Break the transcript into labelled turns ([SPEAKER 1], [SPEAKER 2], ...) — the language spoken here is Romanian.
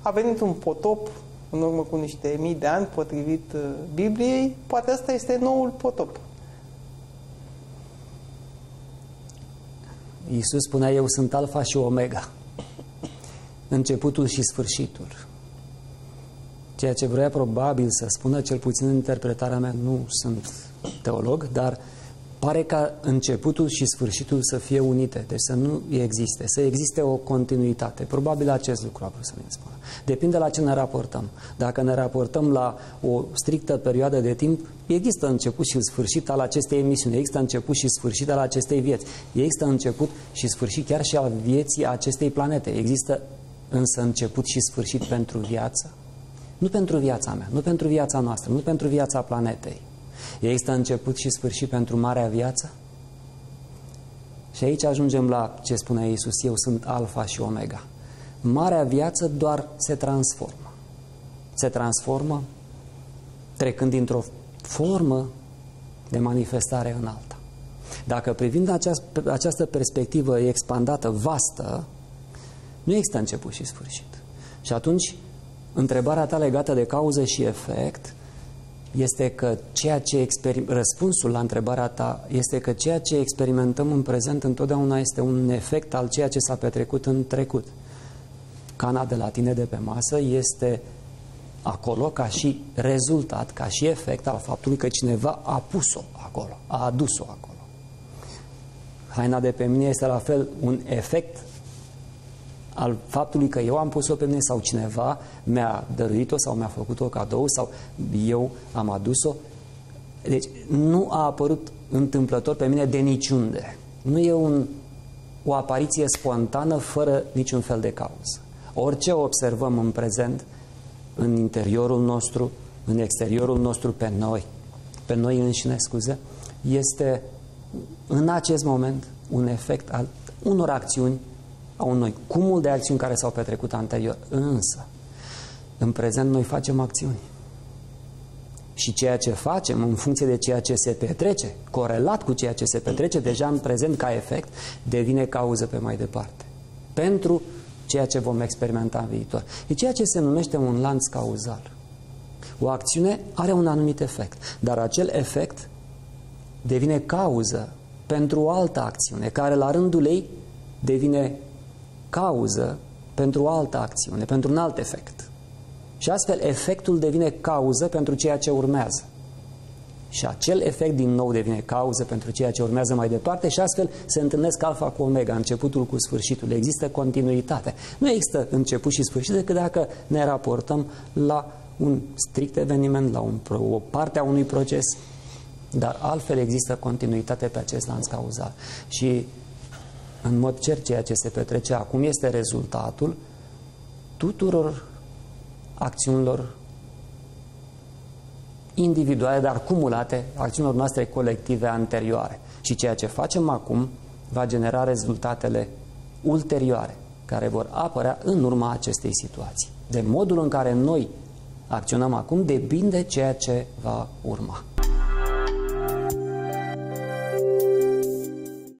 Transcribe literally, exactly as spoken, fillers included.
[SPEAKER 1] a venit un potop în urmă cu niște mii de ani, potrivit Bibliei, poate ăsta este noul potop.
[SPEAKER 2] Iisus spunea, eu sunt Alfa și Omega, începutul și sfârșitul. Ceea ce vrea probabil să spună, cel puțin în interpretarea mea, nu sunt teolog, dar pare ca începutul și sfârșitul să fie unite, deci să nu existe, să existe o continuitate. Probabil acest lucru a vrut să ne spună. Depinde la ce ne raportăm. Dacă ne raportăm la o strictă perioadă de timp, există început și sfârșit al acestei emisiuni, există început și sfârșit al acestei vieți, există început și sfârșit chiar și al vieții acestei planete. Există însă început și sfârșit pentru viață? Nu pentru viața mea, nu pentru viața noastră, nu pentru viața planetei. Există început și sfârșit pentru marea viață? Și aici ajungem la ce spune Iisus, eu sunt Alfa și Omega. Marea viață doar se transformă. Se transformă trecând dintr-o formă de manifestare în alta. Dacă privind această, această perspectivă expandată, vastă, nu există început și sfârșit. Și atunci, întrebarea ta legată de cauză și efect este că ceea ce experim... răspunsul la întrebarea ta este că ceea ce experimentăm în prezent întotdeauna este un efect al ceea ce s-a petrecut în trecut. Cana de la tine de pe masă este acolo ca și rezultat, ca și efect al faptului că cineva a pus-o acolo, a adus-o acolo. Haina de pe mine este la fel un efect al faptului că eu am pus-o pe mine sau cineva mi-a dăruit-o sau mi-a făcut-o cadou sau eu am adus-o. Deci nu a apărut întâmplător pe mine de niciunde. Nu e un, o apariție spontană fără niciun fel de cauză. Orice observăm în prezent, în interiorul nostru, în exteriorul nostru, pe noi, pe noi înșine, scuze, este în acest moment un efect al unor acțiuni, a unui cumul de acțiuni care s-au petrecut anterior. Însă, în prezent noi facem acțiuni. Și ceea ce facem în funcție de ceea ce se petrece, corelat cu ceea ce se petrece deja în prezent ca efect, devine cauză pe mai departe. Pentru ceea ce vom experimenta în viitor. E ceea ce se numește un lanț cauzal. O acțiune are un anumit efect, dar acel efect devine cauză pentru o altă acțiune, care la rândul ei devine cauză pentru o altă acțiune, pentru un alt efect. Și astfel efectul devine cauză pentru ceea ce urmează. Și acel efect din nou devine cauză pentru ceea ce urmează mai departe și astfel se întâlnesc alfa cu omega, începutul cu sfârșitul. Există continuitate. Nu există început și sfârșit decât dacă ne raportăm la un strict eveniment, la un, o parte a unui proces, dar altfel există continuitate pe acest lanț cauzal. Și în mod cert ceea ce se petrece acum este rezultatul tuturor acțiunilor individuale, dar cumulate, acțiunilor noastre colective anterioare. Și ceea ce facem acum va genera rezultatele ulterioare, care vor apărea în urma acestei situații. De modul în care noi acționăm acum depinde ceea ce va urma.